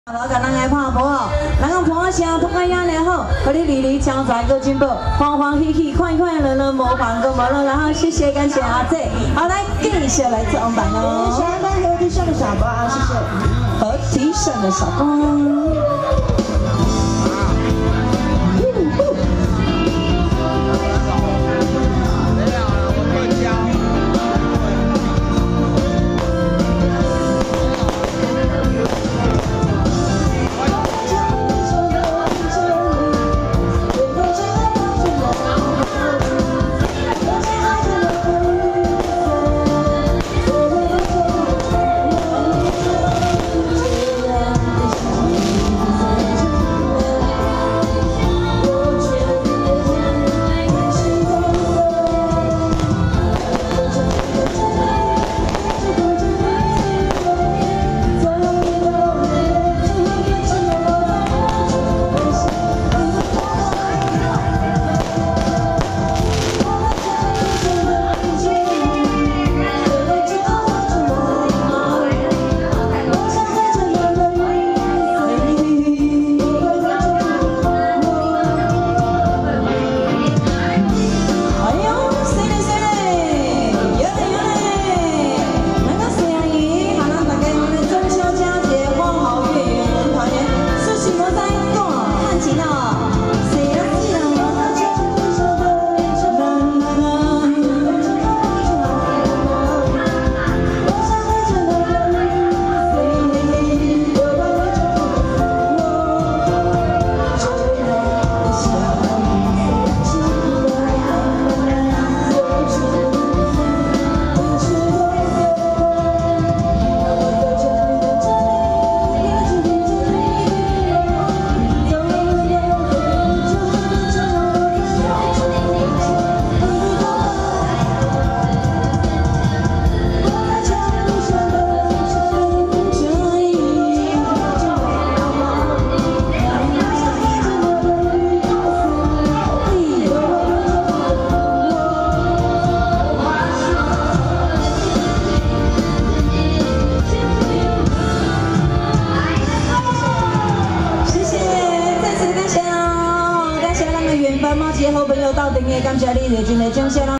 我甲人来拍波哦，人讲拍声不管样然好，互你日日强壮个进步，欢欢喜喜，快快乐乐，无烦个无乐，然后谢谢感谢阿姐，好来继续来做红板哦。 谢谢合体上的傻瓜，谢谢合体上的傻瓜。 好朋友到顶的，感谢你热情的掌声。